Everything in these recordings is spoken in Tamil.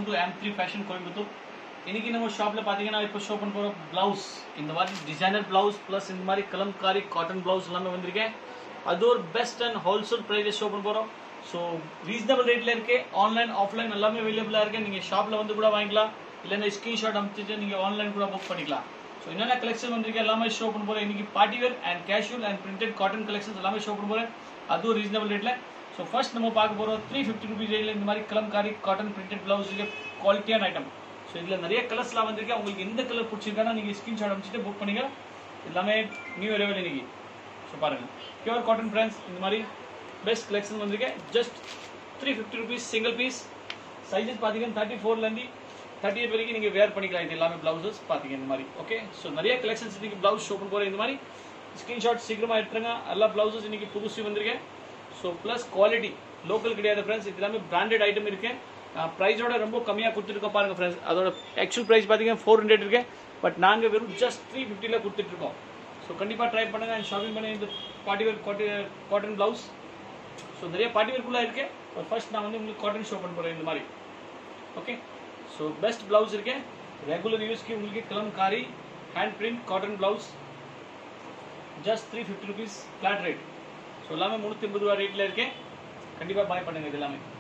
to M3 Fashion Coimbatore. இன்னைக்கு நம்ம ஷாப்ல பாத்தீங்கன்னா இப்போ ஷோ பண்ண போற பிளவுஸ் இந்த மாதிரி டிசைனர் பிளவுஸ் பிளஸ் இந்த மாதிரி கலம்காரி காட்டன் பிளவுஸ் எல்லாமே வந்திருக்கேன். அது ஒரு best and wholesale price show பண்ண போறோம். ஸோ ரீசனபிள் ரேட்ல இருக்கு. ஆன்லைன் ஆஃப்லைன் எல்லாமே அவைலபிளா இருக்கு. நீங்க ஷாப்ல வந்து கூட வாங்கிக்கலாம், இல்லைன்னா ஸ்கிரீன்ஷாட் அனுப்பிச்சிட்டு நீங்க ஆன்லைன் கூட புக் பண்ணிக்கலாம். ஸோ என்னென்ன கலெக்ஷன் வந்திருக்கு எல்லாமே ஷோ பண்ண போறேன். இன்னைக்கு party wear and casual and printed cotton collections எல்லாமே ஷோ பண்ண போறேன். அதுவும் ரீசனபிள் ரேட்ல. ஸோ ஃபர்ஸ்ட் நம்ம பார்க்க போறோம் 350 rupees ரேட்ல இந்த மாதிரி கலம்காரி காட்டன் பிரிண்டட் பிளவுஸ் குவாலிட்டியான ஐட்டம். ஸோ இதில் நிறைய கலர்ஸ்லாம் வந்திருக்கு. உங்களுக்கு எந்த கலர் பிடிச்சிருக்கானா நீங்கள் ஸ்கிரீன்ஷாட் அனுப்பிச்சிட்டு புக் பண்ணிங்க. எல்லாமே நியூ அரைவல் இன்னைக்கு. ஸோ பாருங்கள் பியூர் காட்டன் ஃப்ரெண்ட்ஸ் இந்த மாதிரி பெஸ்ட் கலெக்ஷன் வந்திருக்கு. Just 350 rupees single piece. Sizes பார்த்தீங்கன்னா 34லேருந்து 38 வரைக்கும் நீங்கள் வேர் பண்ணிக்கலாம். இது எல்லாமே ப்ளவுசஸ் பார்த்தீங்க இந்த மாதிரி. ஓகே, ஸோ நிறைய கலெக்ஷன்ஸ் இன்னைக்கு ப்ளவுஸ் ஷோ பண்ண போகிறேன். இந்த மாதிரி ஸ்கிரீன்ஷாட் சீக்கிரமாக எடுத்துருங்க. எல்லா ப்ளவுசஸ் இன்னைக்கு புதுசு வந்திருக்கேன். ஸோ ப்ளஸ் குவாலிட்டி லோக்கல் கிடையாது ஃப்ரெண்ட்ஸ். இது எல்லாமே பிராண்டட் ஐட்டம் இருக்கு. ப்ரைஸோட ரொம்ப கம்மியாக கொடுத்துருக்கோம் பாருங்க ஃப்ரெண்ட்ஸ். அதோட ஆக்சுவல் ப்ரைஸ் பார்த்தீங்கன்னா 400 இருக்கு. பட் நாங்கள் வெறும் ஜஸ்ட் 350ல கொடுத்துட்ருக்கோம். ஸோ கண்டிப்பாக ட்ரை பண்ணுங்க அண்ட் ஷாப்பிங் பண்ணி இந்த party wear cotton blouse. So நிறைய பார்ட்டி வேர்க்குள்ளே இருக்கு. ஃபர்ஸ்ட் நான் வந்து உங்களுக்கு காட்டன் ஷோ பண்ண போகிறேன் இந்த மாதிரி. ஓகே, ஸோ பெஸ்ட் ப்ளவுஸ் இருக்கு. ரெகுலர் யூஸ்க்கு உங்களுக்கு kalamkari hand print cotton blouse just 350 rupees flat rate. So எல்லாமே 350 ரூபா ரேட்டில் இருக்கேன். கண்டிப்பாக பாய் பண்ணுங்க இது எல்லாமே.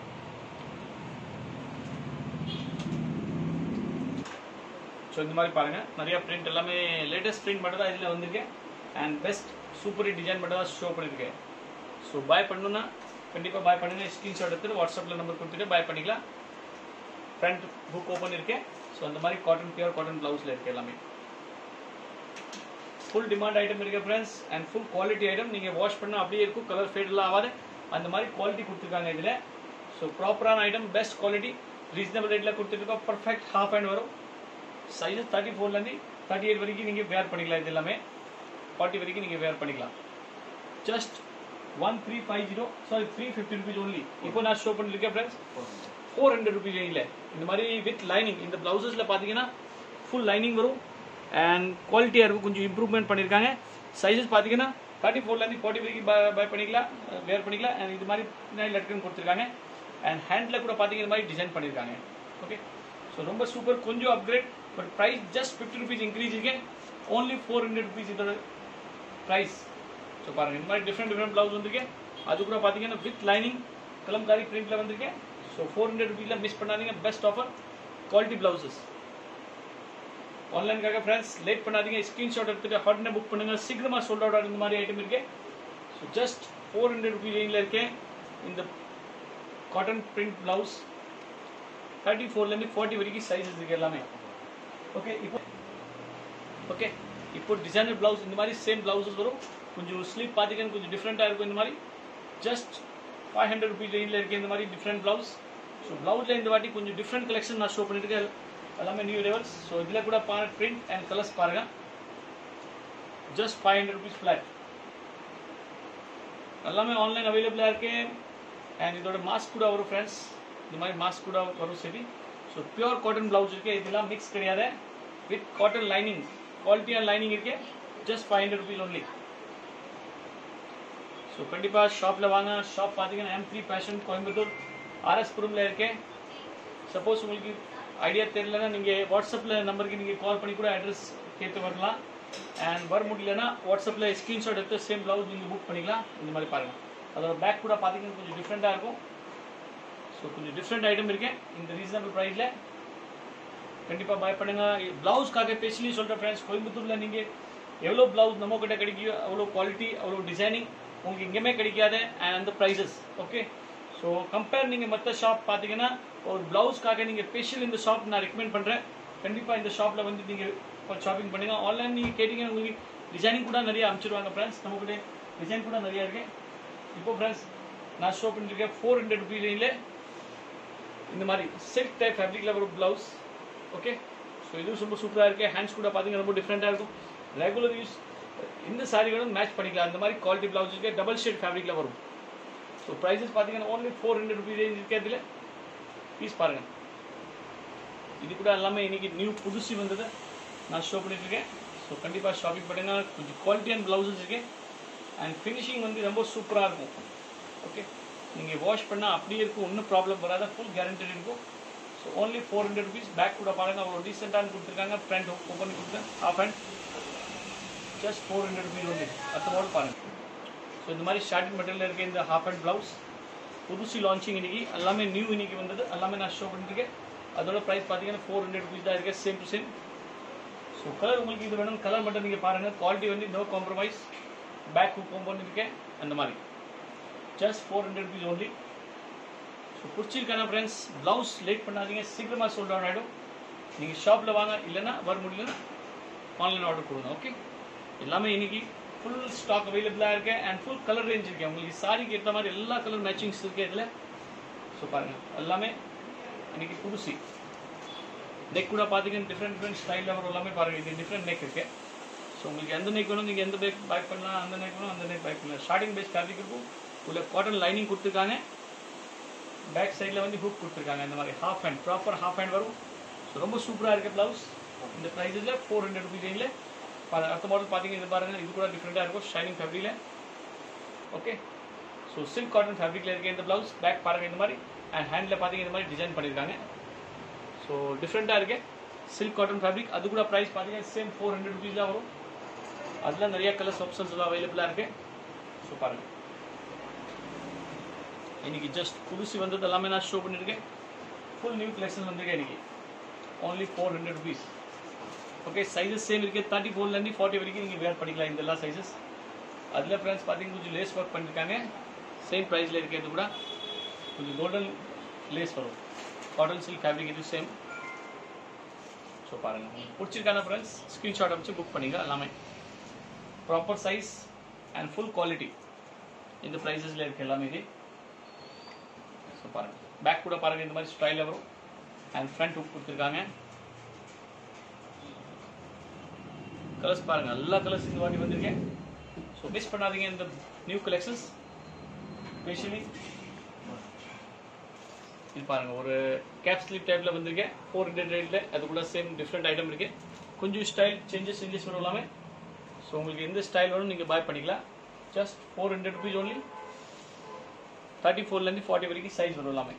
ஸோ இந்த மாதிரி பாருங்கள் நிறைய பிரிண்ட் எல்லாமே லேட்டஸ்ட் பிரிண்ட் மட்டும் தான் இதில் வந்திருக்கேன். அண்ட் பெஸ்ட் சூப்பர் டிசைன் மட்டும் தான் ஷோ பண்ணியிருக்கேன். ஸோ பாய் பண்ணணுன்னா கண்டிப்பாக பாய் பண்ணுங்க. ஸ்க்ரீன்ஷாட் எடுத்துட்டு வாட்ஸ்அப்பில் நம்பர் கொடுத்துட்டு பாய் பண்ணிக்கலாம். ஃப்ரண்ட் புக் ஓப்பன் இருக்கேன். ஸோ அந்த மாதிரி காட்டன் பியூர் காட்டன் ப்ளவுஸில் இருக்குது எல்லாமே. ஃபுல் டிமாண்ட் ஐட்டம் இருக்குது friends and full quality item. நீங்கள் வாஷ் பண்ணால் அப்படியே இருக்கும், கலர் ஃபேடெல்லாம் ஆகாது. அந்த மாதிரி குவாலிட்டி கொடுத்துருக்காங்க இதில். ஸோ ப்ராப்பரான ஐட்டம் பெஸ்ட் குவாலிட்டி ரீசனபிள் ரேட்டில் கொடுத்துருக்கோம். பர்ஃபெக்ட் ஹாஃப் ஹேண்ட் வரும். சைஸஸ் 34லேருந்து 38 வரைக்கும் நீங்கள் வேர் பண்ணிக்கலாம். இது எல்லாமே 40 வரைக்கும் நீங்கள் வேர் பண்ணிக்கலாம். Just 350 rupees only. இப்போ நான் ஷோ பண்ணிருக்கேன் ஃப்ரெண்ட்ஸ் 400 rupees ரேஞ்சில் இந்த மாதிரி வித் லைனிங். இந்த ப்ளவுசஸில் பார்த்தீங்கன்னா ஃபுல் லைனிங் வரும் அண்ட் குவாலிட்டியாக இருக்கும். கொஞ்சம் இம்ப்ரூவ்மெண்ட் பண்ணியிருக்காங்க. சைஸஸ் பார்த்தீங்கன்னா 34லேருந்து 40 வரைக்கும் பை பண்ணிக்கலாம், வேர் பண்ணிக்கலாம். அண்ட் இது மாதிரி லட்கன் கொடுத்துருக்காங்க. அண்ட் ஹேண்டில் கூட பார்த்தீங்கன்னா இந்த மாதிரி டிசைன் பண்ணியிருக்காங்க. ஓகே, ஸோ ரொம்ப சூப்பர். கொஞ்சம் upgrade. But price just 50 rupees increase இருக்கு. ஓன்லி 400 rupees இதோட ப்ரைஸ். ஸோ பாருங்கள் இந்த மாதிரி டிஃப்ரெண்ட் ப்ளவுஸ் வந்திருக்கேன். அது கூட பார்த்தீங்கன்னா வித் லைனிங் கலம்காரி பிரிண்டில் வந்திருக்கேன். ஸோ 400 rupeesல மிஸ் பண்ணாதீங்க. Best offer quality blouses. ஆன்லைனுக்காக ஃப்ரெண்ட்ஸ் லேட் பண்ணாதீங்க. ஸ்க்ரீன்ஷாட் எடுத்துட்டு ஹாட்னே புக் பண்ணுங்க. சீக்கிரமாக சோல்ட் அவுட் ஆகும் இந்த மாதிரி ஐட்டம் இருக்கு. ஸோ ஜஸ்ட் 400 rupees ரேஞ்சில் இருக்கேன் இந்த காட்டன் பிரிண்ட் ப்ளவுஸ். 34லேருந்து 40 வரைக்கும் சைஸஸ் இருக்கு எல்லாமே. ஓகே, இப்போ டிசைனர் பிளவுஸ் இந்த மாதிரி சேம் பிளவுசஸ் வரும். கொஞ்சம் ஸ்லீவ் பார்த்தீங்கன்னா கொஞ்சம் டிஃப்ரெண்ட்டாக இருக்கும். இந்த மாதிரி ஜஸ்ட் 500 rupees ரேஞ்சில் இருக்கு இந்த மாதிரி டிஃப்ரெண்ட் பிளவுஸ். ஸோ பிளவுஸில் இந்த வாட்டி கொஞ்சம் டிஃப்ரெண்ட் கலெக்ஷன் நான் ஷோ பண்ணியிருக்கேன். எல்லாமே நியூ லெவல்ஸ். ஸோ இதில் கூட பிரிண்ட் அண்ட் கலர்ஸ் பாருங்க. Just 500 rupees flat. எல்லாமே ஆன்லைன் அவைலபிளாக இருக்கு. அண்ட் இதோட மாஸ்க் கூட வரும் ஃப்ரெண்ட்ஸ். இந்த மாதிரி மாஸ்க் கூட வரும் சரி. ஸோ பியூர் காட்டன் பிளவுஸ் இருக்கு. இதெல்லாம் மிக்ஸ் கிடையாது. வித் காட்டன் லைனிங் குவாலிட்டியான லைனிங் இருக்கு. Just 500 rupees only. ஸோ கண்டிப்பாக ஷாப்பில் வாங்க. ஷாப் பார்த்தீங்கன்னா M3 ஃபேஷன் கோயம்புத்தூர் RS புரமில் இருக்கேன். சப்போஸ் உங்களுக்கு ஐடியா தெரியலன்னா நீங்கள் வாட்ஸ்அப்பில் நம்பருக்கு நீங்கள் கால் பண்ணி கூட அட்ரஸ் கேட்டு வரலாம். அண்ட் வர முடியலன்னா வாட்ஸ்அப்பில் ஸ்க்ரீன்ஷாட் எடுத்து சேம் ப்ளவுஸ் நீங்கள் புக் பண்ணிக்கலாம். இந்த மாதிரி பாருங்கள். அதோட பேக் கூட பார்த்தீங்கன்னா கொஞ்சம் டிஃப்ரெண்ட்டாக இருக்கும். ஸோ கொஞ்சம் டிஃப்ரெண்ட் ஐட்டம் இருக்கேன் இந்த ரீசனபிள் ப்ரைஸில். கண்டிப்பாக பாய் பண்ணுங்க. ப்ளவுஸ்க்காக ஸ்பெஷலி சொல்கிறேன் ஃப்ரெண்ட்ஸ், கோயம்புத்தூரில் நீங்கள் எவ்வளோ ப்ளவுஸ் நம்ம கிட்ட கிடைக்கும் அவ்வளோ குவாலிட்டி அவ்வளோ டிசைனிங் உங்களுக்கு எங்கேயுமே கிடைக்காது. அண்ட் அந்த ப்ரைஸஸ் ஓகே. ஸோ கம்பேர் நீங்கள் மற்ற ஷாப் பார்த்தீங்கன்னா ஒரு ப்ளவுஸ்க்காக நீங்கள் ஸ்பெஷல் இந்த ஷாப் நான் ரெக்கமெண்ட் பண்ணுறேன். கண்டிப்பாக இந்த ஷாப்பில் வந்து நீங்கள் ஷாப்பிங் பண்ணுங்க. ஆன்லைன் நீங்கள் கேட்டிங்கன்னா உங்களுக்கு டிசைனிங் கூட நிறைய அனுப்பிச்சிடுவாங்க ஃப்ரெண்ட்ஸ். நம்மக்கிட்ட டிசைன் கூட நிறையா இருக்கு. இப்போ ஃப்ரெண்ட்ஸ் நான் ஷோ பண்ணியிருக்கேன் 400 rupees ரேஞ்சில் இந்த மாதிரி சில்க் டைப் ஃபேப்ரிக்கில் ஒரு ப்ளவுஸ். ஓகே, ஸோ இதுவும் ரொம்ப சூப்பராக இருக்குது. ஹேண்ட்ஸ் கூட பார்த்தீங்கன்னா ரொம்ப டிஃப்ரெண்ட்டாக இருக்கும். ரெகுலர் யூஸ் இந்த சாரியோட மேட்ச் பண்ணிக்கலாம். அந்த மாதிரி குவாலிட்டி ப்ளவுஸ் இருக்கு. டபுள் ஷேட் ஃபேப்ரிக்கில் வரும். ஸோ ப்ரைஸஸ் பார்த்தீங்கன்னா ஓன்லி 400 rupees ரேஞ்ச் இருக்கு. அதில் பீஸ் பாருங்கள். இது கூட எல்லாமே இன்னைக்கு நியூ புதுசு வந்தது நான் ஷோ பண்ணிட்டுருக்கேன். ஸோ கண்டிப்பாக ஷாப்பிங் பண்ணுங்க. கொஞ்சம் குவாலிட்டியான ப்ளவுஸஸ் இருக்கு. அண்ட் ஃபினிஷிங் வந்து ரொம்ப சூப்பராக இருக்கும். ஓகே, நீங்கள் வாஷ் பண்ணால் அப்படியே இருக்கும், ஒன்றும் ப்ராப்ளம் வராத, ஃபுல் கேரண்டட் இருக்கும். So so only 400 rupees. Back கூட பாருங்க அவ்வளோ டீசெண்டாக கொடுத்துருக்காங்க. ஃப்ரண்ட் ஓப்பன் பண்ணி கொடுத்தேன் half hand just 400 rupees only. அடுத்த மாடல் பாருங்கள். ஸோ இந்த மாதிரி ஷார்ட்டிங் மெட்டீரியல் இருக்க இந்த ஹாஃப் ஹேண்ட் ப்ளவுஸ் புதுசு லான்ச்சிங் இன்னைக்கு எல்லாமே நியூ இன்னைக்கு வந்தது, எல்லாமே நான் ஷோ பண்ணிருக்கேன். அதோட ப்ரைஸ் பார்த்தீங்கன்னா 400 ருபீஸ் தான் இருக்குது, same to same. So colour உங்களுக்கு இது வேணும், கலர் மட்டும் நீங்கள் பாருங்கள். குவாலிட்டி வந்து நோ காம்ப்ரமைஸ். பேக் ஹூக் பண்ணியிருக்கேன் அந்த மாதிரி ஜஸ்ட் 400 ருபீஸ் ஒன்லி. ஸோ பிடிச்சிருக்கான ஃப்ரெண்ட்ஸ், ப்ளவுஸ் லேட் பண்ணாதீங்க, சீக்கிரமாக சோல்ட் அவுட் ஆகிடும். நீங்கள் ஷாப்பில் வாங்க, இல்லைன்னா வர முடியலன்னா ஆன்லைன் ஆர்டர் கொடுங்க. ஓகே, எல்லாமே இன்னைக்கு ஃபுல் ஸ்டாக் அவைலபிளாக இருக்கு அண்ட் ஃபுல் கலர் ரேஞ்ச் இருக்கு. உங்களுக்கு சாரிக்கு ஏற்ற மாதிரி எல்லா கலர் மேட்சிங்ஸ் இருக்கு இதில். ஸோ பாருங்கள் எல்லாமே இன்னைக்கு புதுசு. நெக் கூட பார்த்தீங்கன்னா டிஃப்ரெண்ட் ஸ்டைலில் வரும் எல்லாமே பாருங்கள். இது டிஃப்ரெண்ட் நெக் இருக்கு. ஸோ உங்களுக்கு எந்த நெக் வேணும் நீங்கள் எந்த பேக் பேக் பண்ணலாம், அந்த நெக் வேணும் அந்த நெக் பேக் பண்ணலாம். ஷார்ட்டிங் பேஸ் ஃபேப்ரிக் இருக்கும், உள்ள காட்டன் லைனிங் கொடுத்துருக்காங்க. பேக் சைடில் வந்து ஹூக் கொடுத்துருக்காங்க. இந்த மாதிரி half hand proper half hand வரும். ஸோ ரொம்ப சூப்பராக இருக்குது ப்ளவுஸ். இந்த ப்ரைஸில் 400 ருபீஸ் ரேஞ்சில். அடுத்த மாடல் பார்த்தீங்கன்னா இது பாருங்கள், இது கூட டிஃப்ரெண்ட்டாக இருக்கும் ஷைனிங் ஃபேப்ரிக்கில். ஓகே, ஸோ சில்க் காட்டன் ஃபேப்ரிக்கில் இருக்க இந்த ப்ளவுஸ். பேக் பாருங்கள் இந்த மாதிரி அண்ட் ஹேண்டில் பார்த்தீங்கன்னா இந்த மாதிரி டிசைன் பண்ணியிருக்காங்க. ஸோ டிஃப்ரெண்ட்டாக இருக்குது சில்க் காட்டன் ஃபேப்ரிக். அது கூட ப்ரைஸ் பார்த்தீங்கன்னா சேம் 400 ருபீஸ் தான் வரும். அதில் நிறைய கலர்ஸ் ஆப்ஷன்ஸ் எல்லாம் அவைலபிளாக இருக்குது. ஸோ பாருங்கள் இன்னைக்கு ஜஸ்ட் புதுசு வந்தது எல்லாமே நான் ஷோ பண்ணியிருக்கேன். ஃபுல் நியூ கலெக்ஷன் வந்திருக்கேன் இன்னைக்கு. Only 400 rupees. Okay, sizes same இருக்குது. 34லேருந்து 40 வரைக்கும் நீங்கள் வேர் பண்ணிக்கலாம் இந்த எல்லா சைஸஸ். அதில் ஃப்ரெண்ட்ஸ் பார்த்தீங்கன்னா கொஞ்சம் லேஸ் ஒர்க் பண்ணியிருக்காங்க. சேம் ப்ரைஸில் இருக்கிறது கூட கொஞ்சம் கோல்டன் லேஸ் வரும். காட்டன் சில்க் ஃபேப்ரிக் இது சேம். ஸோ பாருங்கள் பிடிச்சிருக்கான ஃப்ரெண்ட்ஸ், ஸ்க்ரீன்ஷாட் வச்சு புக் பண்ணிங்க. எல்லாமே proper size and full quality இந்த ப்ரைஸஸில் இருக்குது எல்லாமே இது. ஸோ பாருங்கள் பேக் கூட பாருங்கள் இந்த மாதிரி ஸ்டைலில் வரும் அண்ட் ஃப்ரண்ட் ஹூக் கொடுத்துருக்காங்க. கலர்ஸ் பாருங்கள், எல்லா கலர்ஸ் இந்த வாட்டி வந்திருக்கேன். ஸோ மிஸ் பண்ணாதீங்க இந்த நியூ கலெக்ஷன்ஸ். ஸ்பெஷலி இது பாருங்கள், ஒரு கேப் ஸ்லீப் டைப்பில் வந்திருக்கேன் 400 ரேட்டில். அது கூட சேம் டிஃப்ரெண்ட் ஐட்டம் இருக்குது. கொஞ்சம் ஸ்டைல் சேஞ்சஸ் வரும் எல்லாமே. ஸோ உங்களுக்கு எந்த ஸ்டைல் வேணும் நீங்கள் பாய் பண்ணிக்கலாம். Just 400 rupees only. 34லேருந்து 40 வரைக்கும் சைஸ் வரும் எல்லாமே.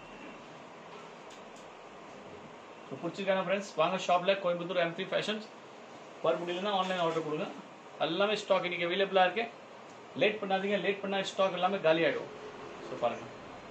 ஸோ பிடிச்சிருக்கான ஃப்ரெண்ட்ஸ் வாங்க ஷாப்பில், கோயம்புத்தூர் M3 ஃபேஷன்ஸ். வர முடியலன்னா ஆன்லைன் ஆர்டர் கொடுங்க. எல்லாமே ஸ்டாக் இன்றைக்கி அவைலபிளாக இருக்குது. லேட் பண்ணாதீங்க, லேட் பண்ணால் ஸ்டாக் எல்லாமே காலி ஆகிடும். ஸோ பாருங்கள்,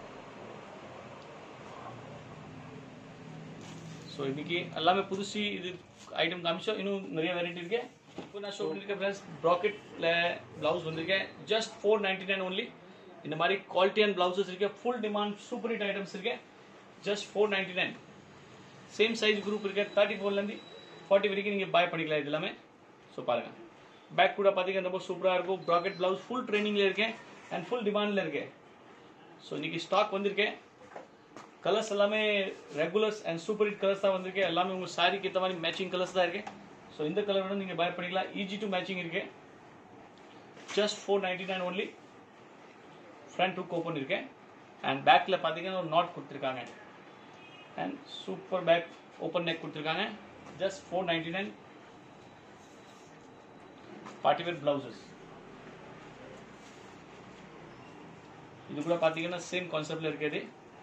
ஸோ இன்றைக்கி எல்லாமே புதுசு இது ஐட்டம் காமிச்சோம். இன்னும் நிறைய வெரைட்டி இருக்கு. இப்போ நான் ஷோ பண்ணியிருக்கேன் ஃப்ரெண்ட்ஸ், ப்ராக்கெட்டில் ப்ளவுஸ் வந்திருக்கேன். Just 499 only. இந்த மாதிரி குவாலிட்டியான ப்ளவுசஸ் இருக்கு. Full demand super hit items இருக்கு. ஜஸ்ட் 499. சேம் சைஸ் குரூப் இருக்கு. 34லேருந்து 40 வரைக்கும் நீங்கள் பாய் பண்ணிக்கலாம் இது எல்லாமே. ஸோ பாருங்கள் பேக் கூட பார்த்தீங்கன்னா ரொம்ப சூப்பராக இருக்கும். ப்ராக்கெட் ப்ளவுஸ் ஃபுல் ட்ரெயினிங்கில் இருக்கேன் அண்ட் ஃபுல் டிமாண்டில் இருக்கேன். ஸோ இன்றைக்கி ஸ்டாக் வந்திருக்கேன். கலர்ஸ் எல்லாமே regulars and super hit colours தான் வந்திருக்கு. எல்லாமே உங்கள் சாரிக்கு ஏற்ற மாதிரி மேட்சிங் கலர்ஸ் தான் இருக்குது. ஸோ இந்த கலர் வேணும் நீங்கள் பாய் பண்ணிக்கலாம். ஈஸி டு மேட்சிங் இருக்குது. Just 499 only. Front hook open இருக்கேன் அண்ட் பேக்கில் பார்த்தீங்கன்னா ஒரு நாட் கொடுத்துருக்காங்க and super back open neck கொடுத்துருக்காங்க. ஜஸ்ட் 499. பார்ட்டி வேர் ப்ளவுசஸ் இது கூட பார்த்தீங்கன்னா சேம் கான்செப்டில் இருக்குது.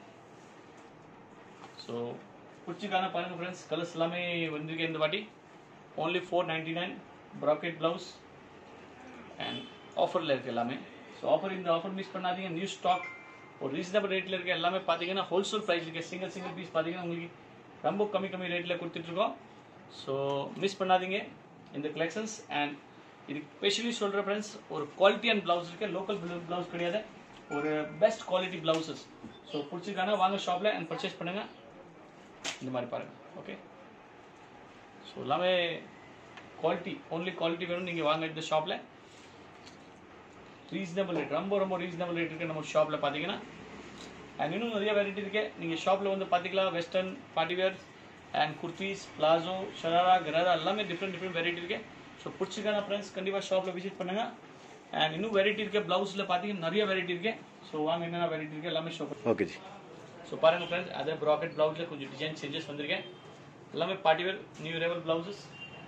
ஸோ பிடிச்சிக்கான பாருங்கள் ஃப்ரெண்ட்ஸ், கலர்ஸ் எல்லாமே வந்திருக்கேன் இந்த வாட்டி. ஓன்லி 499 ப்ராக்கெட் ப்ளவுஸ் அண்ட் ஆஃபரில் இருக்குது எல்லாமே. ஸோ ஆஃபர், இந்த ஆஃபர் மிஸ் பண்ணாதீங்க. நியூ ஸ்டாக் ஒரு ரீசனபிள் ரேட்டில் இருக்குது. எல்லாமே பார்த்தீங்கன்னா ஹோல்சேல் ப்ரைஸ் இருக்குது. சிங்கிள் பீஸ் பார்த்தீங்கன்னா உங்களுக்கு ரொம்ப கம்மி ரேட்டில் கொடுத்துட்ருக்கோம். ஸோ மிஸ் பண்ணாதீங்க இந்த கலெக்ஷன்ஸ். அண்ட் இது ஸ்பெஷலி சொல்கிற ஃப்ரெண்ட்ஸ், ஒரு குவாலிட்டியான ப்ளவுஸ் இருக்குது. லோக்கல் ப்ளவுஸ் கிடையாது, ஒரு பெஸ்ட் குவாலிட்டி ப்ளவுசஸ். ஸோ பிடிச்சிருக்காங்க வாங்க ஷாப்பில் அண்ட் பர்ச்சேஸ் பண்ணுங்கள். இந்த மாதிரி பாருங்கள். ஓகே, ஸோ எல்லாமே குவாலிட்டி, ஓன்லி குவாலிட்டி வேணும் நீங்கள் வாங்க இந்த ஷாப்பில். ரீசனபிள் ரேட், ரொம்ப ரீசனபிள் ரேட் இருக்குது நம்ம ஷாப்பில் பார்த்தீங்கன்னா. அண்ட் இன்னும் நிறைய வெரைட்டி இருக்குது. நீங்கள் ஷாப்பில் வந்து பார்த்திக்கலாம். Western party wear and kurtis, palazzo, sharara, gharara எல்லாமே டிஃப்ரெண்ட் வெரைட்டி இருக்குது. ஸோ பிடிச்சிருக்கான ஃப்ரெண்ட்ஸ் கண்டிப்பாக ஷாப்பில் விசிட் பண்ணுங்கள். அண்ட் இன்னும் வெரைட்டி இருக்குது. ப்ளவுஸில் பார்த்தீங்கன்னா நிறைய வெரைட்டி இருக்குது. ஸோ வாங்க என்னென்ன வெரைட்டி இருக்குது எல்லாமே ஷோ பண்ணுங்க. ஓகே ஜி. ஸோ பாருங்கள் ஃப்ரெண்ட்ஸ், அதே ப்ராக்கெட் ப்ளவுஸில் கொஞ்சம் டிசைன் சேஞ்சஸ் வந்திருக்கேன். எல்லாமே party wear new arrival blouses.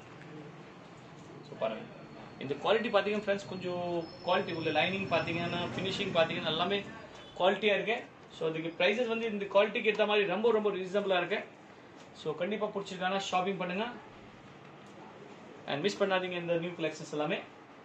So பாருங்கள் இந்த குவாலிட்டி பார்த்தீங்கன்னா ஃப்ரெண்ட்ஸ், கொஞ்சம் குவாலிட்டி உள்ள லைனிங் பார்த்தீங்கன்னா, ஃபினிஷிங் பார்த்தீங்கன்னா எல்லாமே குவாலிட்டியாக இருக்குது. ஸோ அதுக்கு ப்ரைஸஸ் வந்து இந்த குவாலிட்டிக்கு ஏற்ற மாதிரி ரொம்ப ரொம்ப ரீசனபிளாக இருக்கு. ஸோ கண்டிப்பாக பிடிச்சிருக்கானா ஷாப்பிங் பண்ணுங்க அண்ட் மிஸ் பண்ணாதீங்க இந்த நியூ கலெக்ஷன்ஸ் எல்லாமே.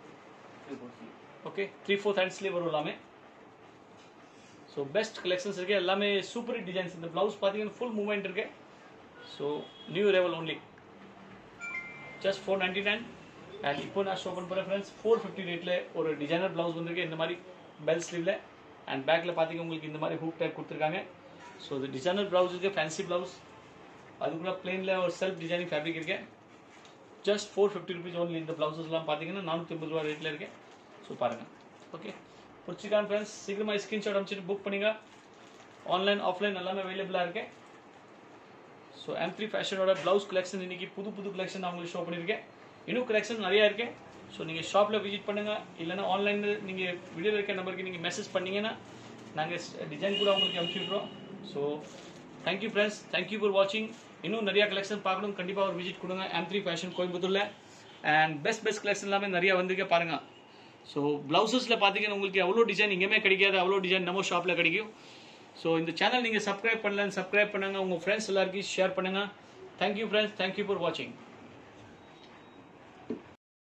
ஓகே 3/4 ஹேண்ட்ஸ்லேயே வரும் எல்லாமே. ஸோ பெஸ்ட் கலெக்ஷன்ஸ் இருக்கு, எல்லாமே சூப்பர் டிசைன்ஸ். இந்த ப்ளவுஸ் பார்த்தீங்கன்னா ஃபுல் மூவ்மெண்ட் இருக்கு. So new arrival only just 499. And இப்போ நான் ஷோ பண்ண போகிறேன் ஃப்ரெண்ட்ஸ் 450 ரேட்டில் ஒரு டிசைனர் ப்ளவுஸ் வந்திருக்கு. இந்த மாதிரி பெல் ஸ்லீவில் அண்ட் பேக்கில் பார்த்தீங்கன்னா உங்களுக்கு இந்த மாதிரி ஹூக் டைப் கொடுத்துருக்காங்க. ஸோ இது டிசைனர் ப்ளவுஸ் இருக்குது, ஃபேன்சி ப்ளவுஸ். அதுக்குள்ள பிளெயினில் ஒரு செல்ஃப் டிசைனிங் ஃபேப்ரிக் இருக்கு. Just 450 rupees only. இந்த ப்ளவுசஸ்லாம் பார்த்தீங்கன்னா 450 ரூபா ரேட்டில் இருக்கு. ஸோ பாருங்கள். ஓகே பிடிச்சிருக்கான் ஃப்ரெண்ட்ஸ், சீக்கிரமாக ஸ்க்ரீன்ஷாட் அனுப்பிச்சிட்டு புக் பண்ணிங்க. ஆன்லைன் ஆஃப்லைன் எல்லாமே அவைலபிளாக இருக்கு. ஸோ M3 ஃபேஷனோட ப்ளவுஸ் கலெக்ஷன் இன்னைக்கு புது புது கலெக்ஷன் நான் உங்களுக்கு ஷோ பண்ணியிருக்கேன். இன்னும் கலெக்ஷன் நிறையா இருக்கு. ஸோ நீங்கள் ஷாப்பில் விசிட் பண்ணுங்கள், இல்லைனா ஆன்லைனில் நீங்கள் வீடியோவில் இருக்க நம்பருக்கு நீங்கள் மெசேஜ் பண்ணிங்கன்னா நாங்கள் டிசைன் கூட உங்களுக்கு அனுப்பிச்சி விட்றோம். So thank you friends, thank you for வாட்சிங். இன்னும் நிறையா கலெக்ஷன் பார்க்கணும், கண்டிப்பாக ஒரு விசிட் கொடுங்க M3 ஃபேஷன் கோயம்புத்தூரில். அண்ட் பெஸ்ட் கலெக்ஷன் எல்லாமே நிறையா வந்திருக்க பாருங்கள். ஸோ ப்ளவுசஸில் பார்த்தீங்கன்னா உங்களுக்கு அவ்வளோ டிசைன் எங்கேயுமே கிடைக்காது, அவ்வளோ டிசைன் நம்ம ஷாப்பில் கிடைக்கும். ஸோ இந்த சேனல் நீங்கள் சப்ஸ்கிரைப் பண்ணலன்னு சப்ஸ்கிரைப் பண்ணுங்கள், உங்கள் ஃப்ரெண்ட்ஸ் எல்லாருக்கும் ஷேர் பண்ணுங்கள். தேங்க்யூ ஃப்ரெண்ட்ஸ், தேங்க்யூ ஃபார் வாட்சிங்.